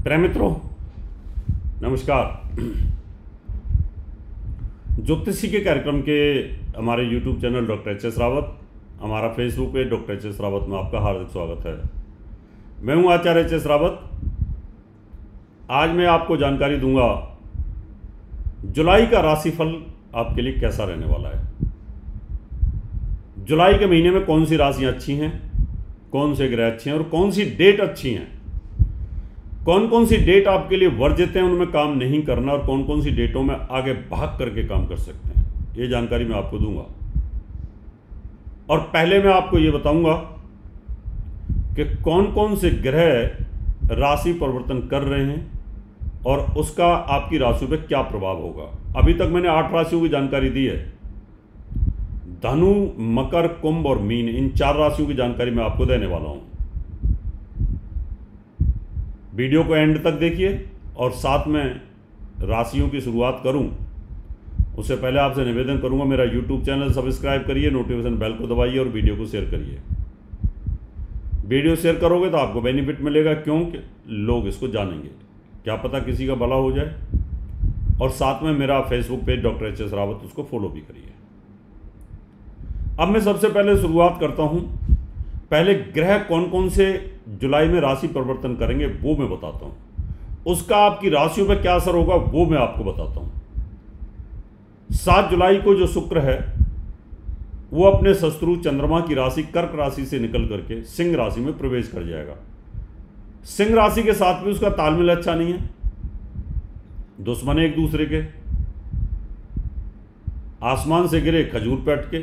प्रिय मित्रों, नमस्कार। ज्योतिषी के कार्यक्रम के हमारे YouTube channel doctor H S. Rawat, हमारा फेसबुक पे डॉक्टर एच.एस. रावत में आपका हार्दिक स्वागत है। मैं हूं आचार्य एच.एस. रावत। आज मैं आपको जानकारी दूंगा जुलाई का राशिफल आपके लिए कैसा रहने वाला है। जुलाई के महीने में कौन सी राशियां अच्छी हैं, कौन से ग्रह अच्छे हैं और कौन सी डेट अच्छी हैं, कौन कौन सी डेट आपके लिए वर्जित हैं, उनमें काम नहीं करना और कौन कौन सी डेटों में आगे भाग करके काम कर सकते हैं, ये जानकारी मैं आपको दूंगा। और पहले मैं आपको ये बताऊंगा कि कौन कौन से ग्रह राशि परिवर्तन कर रहे हैं और उसका आपकी राशि पे क्या प्रभाव होगा। अभी तक मैंने 8 राशियों की जानकारी दी है। धनु, मकर, कुंभ और मीन, इन 4 राशियों की जानकारी मैं आपको देने वाला हूं। वीडियो को एंड तक देखिए और साथ में राशियों की शुरुआत करूं उससे पहले आपसे निवेदन करूंगा, मेरा YouTube चैनल सब्सक्राइब करिए, नोटिफिकेशन बेल को दबाइए और वीडियो को शेयर करिए। वीडियो शेयर करोगे तो आपको बेनिफिट मिलेगा, क्योंकि लोग इसको जानेंगे, क्या पता किसी का भला हो जाए। और साथ में मेरा Facebook page doctor H S. Rawat, उसको फॉलो भी करिए। अब मैं सबसे पहले शुरुआत करता हूं। पहले ग्रह कौन कौन से जुलाई में राशि परिवर्तन करेंगे वो मैं बताता हूं, उसका आपकी राशियों पर क्या असर होगा वो मैं आपको बताता हूं। 7 जुलाई को जो शुक्र है वो अपने शत्रु चंद्रमा की राशि कर्क राशि से निकल करके सिंह राशि में प्रवेश कर जाएगा। सिंह राशि के साथ भी उसका तालमेल अच्छा नहीं है, दुश्मन एक दूसरे के, आसमान से गिरे खजूर पे अटके,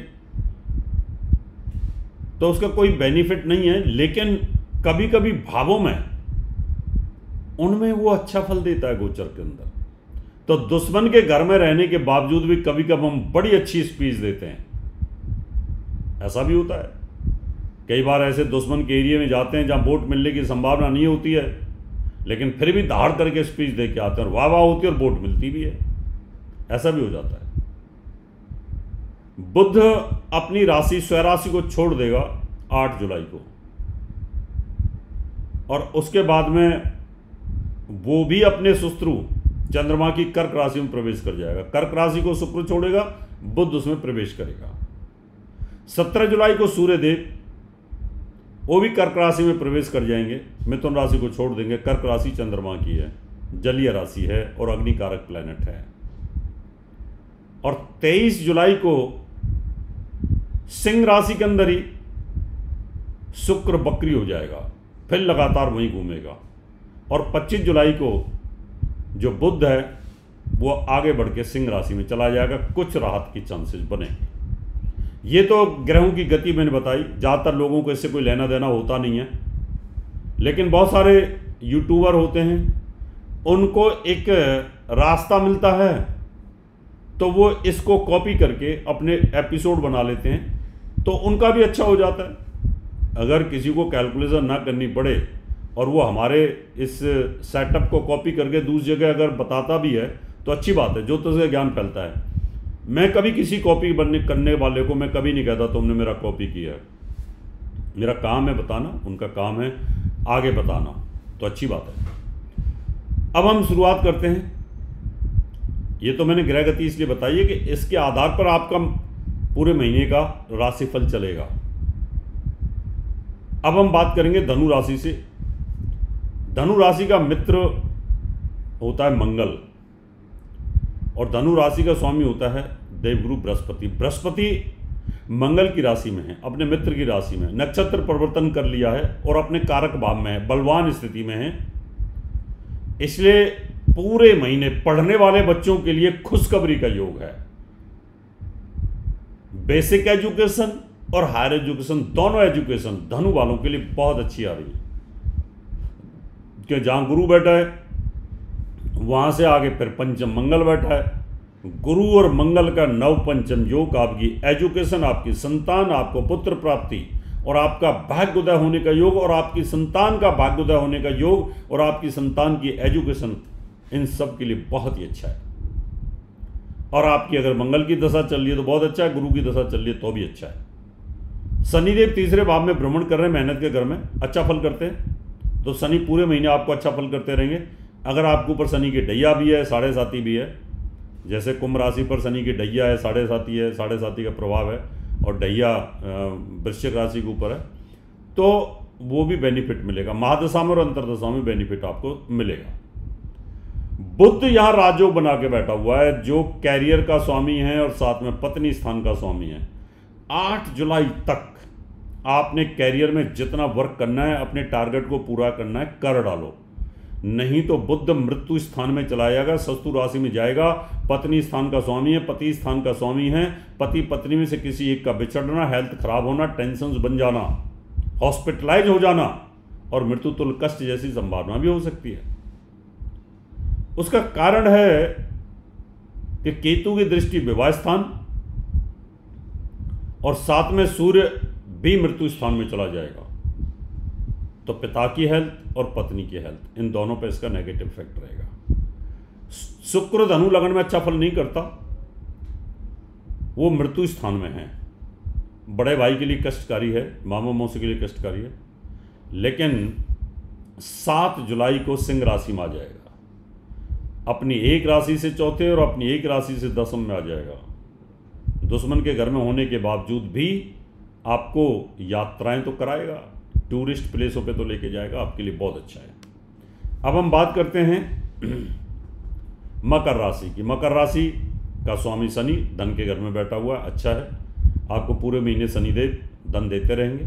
तो उसका कोई बेनिफिट नहीं है। लेकिन कभी कभी भावों में उनमें वो अच्छा फल देता है गोचर के अंदर। तो दुश्मन के घर में रहने के बावजूद भी कभी कभी हम बड़ी अच्छी स्पीच देते हैं, ऐसा भी होता है। कई बार ऐसे दुश्मन के एरिया में जाते हैं जहां वोट मिलने की संभावना नहीं होती है, लेकिन फिर भी धाड़ करके स्पीच दे के आते हैं और वाह वाह होती है और वोट मिलती भी है, ऐसा भी हो जाता है। बुध अपनी राशि स्वराशि को छोड़ देगा 8 जुलाई को, और उसके बाद में वो भी अपने शत्रु चंद्रमा की कर्क राशि में प्रवेश कर जाएगा। कर्क राशि को शुक्र छोड़ेगा, बुध उसमें प्रवेश करेगा। 17 जुलाई को सूर्यदेव वो भी कर्क राशि में प्रवेश कर जाएंगे, मिथुन राशि को छोड़ देंगे। कर्क राशि चंद्रमा की है, जलीय राशि है और अग्निकारक प्लैनेट है। और 23 जुलाई को सिंह राशि के अंदर ही शुक्र बकरी हो जाएगा, फिर लगातार वहीं घूमेगा। और 25 जुलाई को जो बुध है वो आगे बढ़ के सिंह राशि में चला जाएगा। कुछ राहत की चांसेस बनेंगे। ये तो ग्रहों की गति मैंने बताई, ज़्यादातर लोगों को इससे कोई लेना देना होता नहीं है, लेकिन बहुत सारे यूट्यूबर होते हैं, उनको एक रास्ता मिलता है तो वो इसको कॉपी करके अपने एपिसोड बना लेते हैं, तो उनका भी अच्छा हो जाता है। अगर किसी को कैलकुलेशन ना करनी पड़े और वो हमारे इस सेटअप को कॉपी करके दूसरी जगह अगर बताता भी है तो अच्छी बात है, ज्योतिष का ज्ञान फैलता है। मैं कभी किसी कॉपी करने वाले को मैं कभी नहीं कहता तुमने मेरा कॉपी किया है। मेरा काम है बताना, उनका काम है आगे बताना, तो अच्छी बात है। अब हम शुरुआत करते हैं। ये तो मैंने ग्रह गति इसलिए बताई है कि इसके आधार पर आपका पूरे महीने का राशिफल चलेगा। अब हम बात करेंगे धनु राशि से। धनु राशि का मित्र होता है मंगल, और धनु राशि का स्वामी होता है देवगुरु बृहस्पति। बृहस्पति मंगल की राशि में है, अपने मित्र की राशि में, नक्षत्र परिवर्तन कर लिया है और अपने कारक भाव में है, बलवान स्थिति में है। इसलिए पूरे महीने पढ़ने वाले बच्चों के लिए खुशखबरी का योग है। बेसिक एजुकेशन और हायर एजुकेशन, दोनों एजुकेशन धनु वालों के लिए बहुत अच्छी आ रही है, कि जहां गुरु बैठा है वहां से आगे फिर पंचम मंगल बैठा है। गुरु और मंगल का नव पंचम योग आपकी एजुकेशन, आपकी संतान, आपको पुत्र प्राप्ति और आपका भाग्योदय होने का योग, और आपकी संतान का भाग्योदय होने का योग, और आपकी संतान की एजुकेशन, इन सब के लिए बहुत ही अच्छा है। और आपकी अगर मंगल की दशा चल रही है तो बहुत अच्छा है, गुरु की दशा चल रही है तो भी अच्छा है। शनिदेव तीसरे भाव में भ्रमण कर रहे हैं, मेहनत के घर में अच्छा फल करते हैं। तो शनि पूरे महीने आपको अच्छा फल करते रहेंगे। अगर आपके ऊपर शनि की डैया भी है, साढ़े साती भी है, जैसे कुंभ राशि पर शनि की डैया है, साढ़े साती है, साढ़े साती का प्रभाव है, और डैया वृश्चिक राशि के ऊपर है, तो वो भी बेनिफिट मिलेगा। महादशा में और अंतरदशा में बेनिफिट आपको मिलेगा। बुध यहाँ राजयोग बना के बैठा हुआ है, जो कैरियर का स्वामी है और साथ में पत्नी स्थान का स्वामी है। 8 जुलाई तक आपने कैरियर में जितना वर्क करना है, अपने टारगेट को पूरा करना है, कर डालो। नहीं तो बुध मृत्यु स्थान में चला जाएगा, शत्रु राशि में जाएगा। पत्नी स्थान का स्वामी है, पति स्थान का स्वामी है। पति पत्नी में से किसी एक का बिछड़ना, हेल्थ खराब होना, टेंशन बन जाना, हॉस्पिटलाइज हो जाना और मृत्यु तुल्य कष्ट जैसी संभावना भी हो सकती है। उसका कारण है कि केतु की दृष्टि विवाह स्थान और साथ में सूर्य भी मृत्यु स्थान में चला जाएगा, तो पिता की हेल्थ और पत्नी की हेल्थ, इन दोनों पे इसका नेगेटिव इफेक्ट रहेगा। शुक्र धनु लगन में अच्छा फल नहीं करता, वो मृत्यु स्थान में है। बड़े भाई के लिए कष्टकारी है, मामा मौसी के लिए कष्टकारी है, लेकिन 7 जुलाई को सिंह राशि में आ जाएगा। अपनी एक राशि से चौथे और अपनी एक राशि से दसम में आ जाएगा। दुश्मन के घर में होने के बावजूद भी आपको यात्राएं तो कराएगा, टूरिस्ट प्लेसों पे तो लेके जाएगा, आपके लिए बहुत अच्छा है। अब हम बात करते हैं मकर राशि की। मकर राशि का स्वामी शनि धन के घर में बैठा हुआ है, अच्छा है। आपको पूरे महीने शनिदेव धन देते रहेंगे।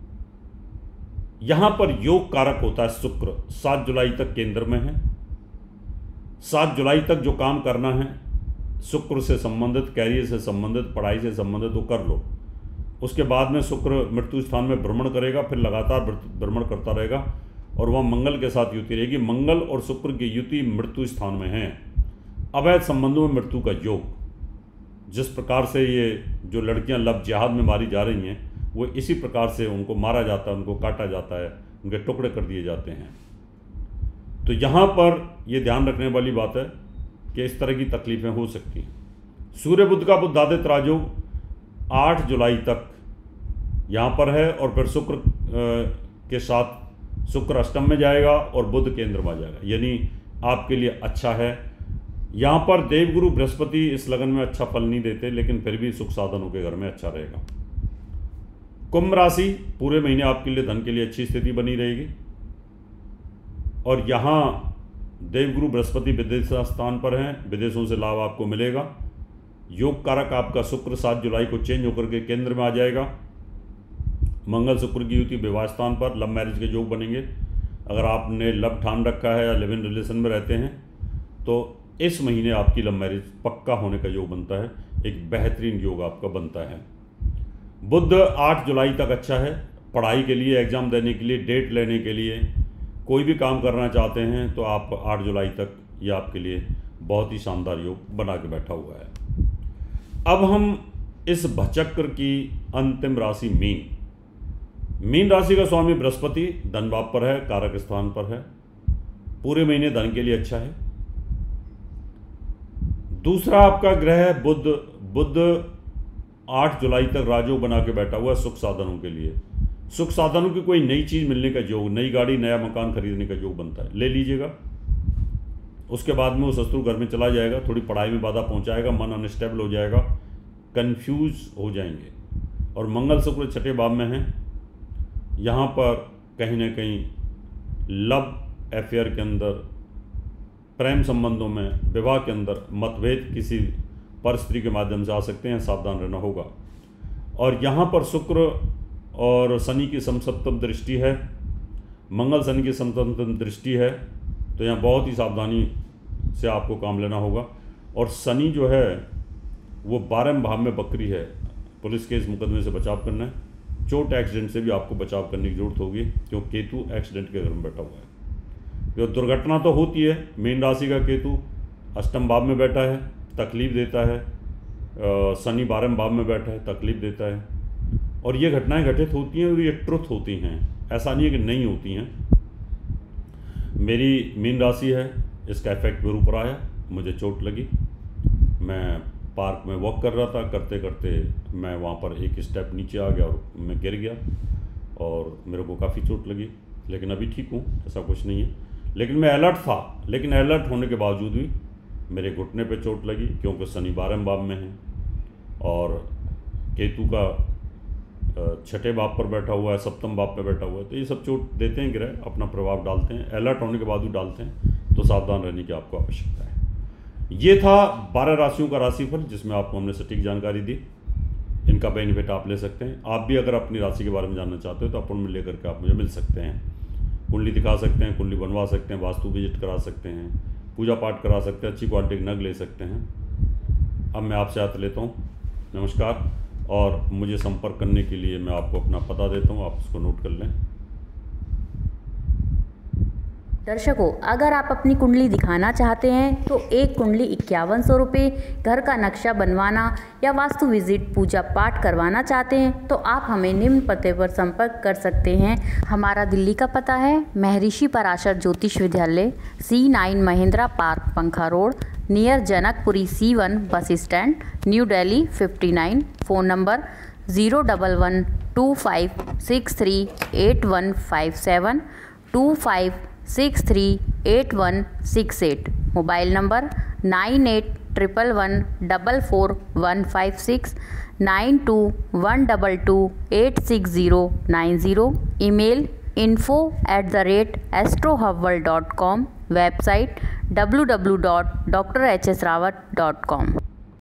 यहां पर योग कारक होता है शुक्र, 7 जुलाई तक केंद्र में है। 7 जुलाई तक जो काम करना है शुक्र से संबंधित, कैरियर से संबंधित, पढ़ाई से संबंधित, वो कर लो। उसके बाद में शुक्र मृत्यु स्थान में भ्रमण करेगा, फिर लगातार भ्रमण करता रहेगा और वह मंगल के साथ युति रहेगी। मंगल और शुक्र की युति मृत्यु स्थान में है। अवैध संबंधों में मृत्यु का योग, जिस प्रकार से ये जो लड़कियां लव जिहाद में मारी जा रही हैं, वो इसी प्रकार से उनको मारा जाता है, उनको काटा जाता है, उनके टुकड़े कर दिए जाते हैं। तो यहाँ पर ये ध्यान रखने वाली बात है कि इस तरह की तकलीफें हो सकती हैं। सूर्य बुध का बुधादित्य राजयोग 8 जुलाई तक यहाँ पर है और फिर शुक्र के साथ शुक्र अष्टम में जाएगा और बुध केंद्र में आ जाएगा, यानी आपके लिए अच्छा है। यहाँ पर देवगुरु बृहस्पति इस लगन में अच्छा फल नहीं देते, लेकिन फिर भी सुख साधनों के घर में अच्छा रहेगा। कुंभ राशि पूरे महीने आपके लिए धन के लिए अच्छी स्थिति बनी रहेगी और यहाँ देवगुरु बृहस्पति विदेश स्थान पर हैं, विदेशों से लाभ आपको मिलेगा। योग कारक आपका शुक्र 7 जुलाई को चेंज होकर के केंद्र में आ जाएगा। मंगल शुक्र की युति विवाह स्थान पर, लव मैरिज के योग बनेंगे। अगर आपने लव ठान रखा है या लिव इन रिलेशन में रहते हैं तो इस महीने आपकी लव मैरिज पक्का होने का योग बनता है, एक बेहतरीन योग आपका बनता है। बुध 8 जुलाई तक अच्छा है, पढ़ाई के लिए, एग्जाम देने के लिए, डेट लेने के लिए, कोई भी काम करना चाहते हैं तो आप 8 जुलाई तक ये आपके लिए बहुत ही शानदार योग बना के बैठा हुआ है। अब हम इस भचक्र की अंतिम राशि मीन राशि का स्वामी बृहस्पति धन भाव पर है, कारक स्थान पर है, पूरे महीने धन के लिए अच्छा है। दूसरा आपका ग्रह है बुध 8 जुलाई तक राजयोग बना के बैठा हुआ है सुख साधनों के लिए। सुख साधनों की कोई नई चीज़ मिलने का योग, नई गाड़ी, नया मकान खरीदने का योग बनता है, ले लीजिएगा। उसके बाद में वो शत्रु घर में चला जाएगा, थोड़ी पढ़ाई में बाधा पहुंचाएगा, मन अनस्टेबल हो जाएगा, कंफ्यूज हो जाएंगे। और मंगल शुक्र छठे भाव में है, यहाँ पर कहीं ना कहीं लव अफेयर के अंदर, प्रेम संबंधों में, विवाह के अंदर मतभेद किसी पर स्त्री के माध्यम से आ सकते हैं, सावधान रहना होगा। और यहाँ पर शुक्र और शनि की समसप्तम दृष्टि है, मंगल शनि की समसप्तम दृष्टि है, तो यहाँ बहुत ही सावधानी से आपको काम लेना होगा। और शनि जो है वो 12वें भाव में बकरी है, पुलिस केस मुकदमे से बचाव करना है, चोट एक्सीडेंट से भी आपको बचाव करने की जरूरत होगी, क्योंकि केतु एक्सीडेंट के घर में बैठा हुआ है। जो दुर्घटना तो होती है, मीन राशि का केतु अष्टम भाव में बैठा है, तकलीफ देता है, शनि 12वें भाव में बैठा है, तकलीफ देता है। और ये घटनाएं घटित होती हैं और ये ट्रुथ होती हैं, ऐसा नहीं है कि नहीं होती हैं। मेरी मीन राशि है, इसका इफेक्ट मेरे ऊपर आया, मुझे चोट लगी। मैं पार्क में वॉक कर रहा था, करते करते मैं वहाँ पर एक स्टेप नीचे आ गया और मैं गिर गया और मेरे को काफ़ी चोट लगी। लेकिन अभी ठीक हूँ, ऐसा कुछ नहीं है। लेकिन मैं अलर्ट था, लेकिन अलर्ट होने के बावजूद भी मेरे घुटने पे चोट लगी, क्योंकि शनि 12वें भाव में है और केतु का 6ठे भाव पर बैठा हुआ है, 7वें भाव पर बैठा हुआ है। तो ये सब चोट देते हैं, ग्रह अपना प्रभाव डालते हैं, अलर्ट होने के बाद भी डालते हैं, तो सावधान रहने की आपको आवश्यकता है। ये था 12 राशियों का राशिफल, जिसमें आपको हमने सटीक जानकारी दी। इनका बेनिफिट आप ले सकते हैं। आप भी अगर अपनी राशि के बारे में जानना चाहते हो तो अपॉइंटमेंट लेकर के आप मुझे मिल सकते हैं, कुंडली दिखा सकते हैं, कुंडली बनवा सकते हैं, वास्तु विजिट करा सकते हैं, पूजा पाठ करा सकते हैं, अच्छी क्वालिटी के नग ले सकते हैं। अब मैं आपसे हाथ लेता हूँ, नमस्कार। और मुझे संपर्क करने के लिए मैं आपको अपना पता देता हूँ, आप उसको नोट कर लें। दर्शकों, अगर आप अपनी कुंडली दिखाना चाहते हैं तो एक कुंडली 5100 रुपये, घर का नक्शा बनवाना या वास्तु विजिट पूजा पाठ करवाना चाहते हैं तो आप हमें निम्न पते पर संपर्क कर सकते हैं। हमारा दिल्ली का पता है महर्षि Parashar Jyotish Vidyalaya, C9 Mahindra Park, Pankha Road, near Janakpuri C1 bus stand, New Delhi 59। Phone number 01125638157 25638168। Mobile number 9811144156 9212286090। Email info@astrohubworld.com। Website www.drhsrawat.com।